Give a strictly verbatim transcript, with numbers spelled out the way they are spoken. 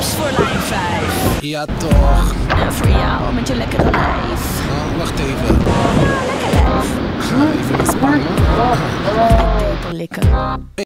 tips voor lijn vijf. Ja toch. En voor jou met je lekkere lijf. Oh, wacht even. Ja, lekker lijf. Ga even iets spannen. Tepel likken.